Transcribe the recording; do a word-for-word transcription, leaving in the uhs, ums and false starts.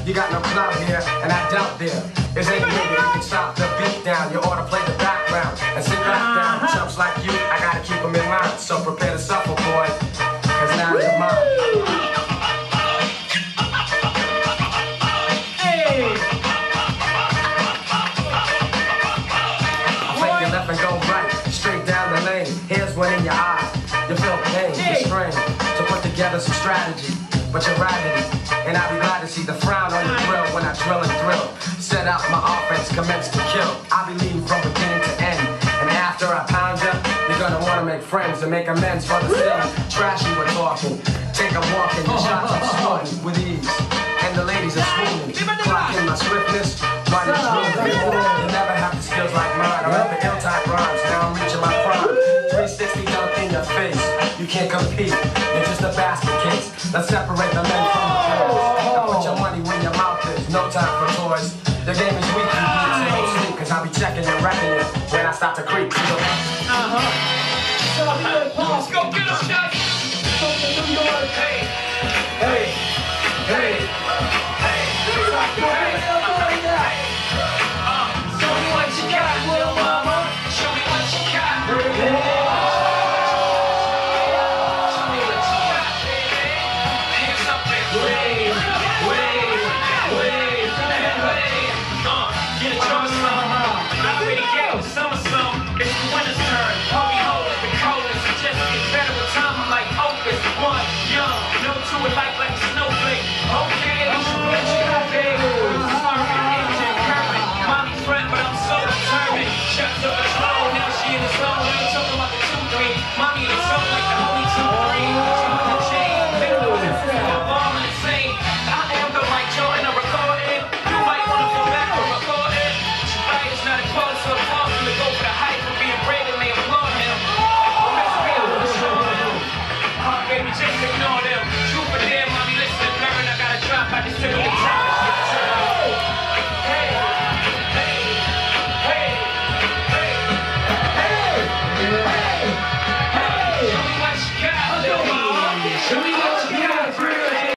You got no clout here, and I doubt there is any way that you can stop the beat down. You ought to play the background and sit back down. Chumps like you, I gotta keep them in line. So prepare to suffer, boy, cause now you're mine. Here's one in your eye. You feel pain, hey. You strain to put together some strategy, but you're raggedy. And I'll be glad to see the frown on your grill when I drill and thrill. Set out my offense, commence to kill. I'll be leading from beginning to end. And after I pound you, you're gonna wanna make friends and make amends for the sin. Trashy we're talking. Take a walk in the shots I'm snorting with ease. And the ladies are swooning. Clock in my swiftness. Running smooth. You never have the skills like mine. I'm up the ill-type rhymes. Now I'm reaching my prime. three sixty dunk in your face. You can't compete. You're just a basket case. Let's separate the men from the boys. Now put your money where your mouth is. No time for toys. The game is weak, you need to sleep. Cause I'll be checking and wrecking it when I start to creep. Uh-huh.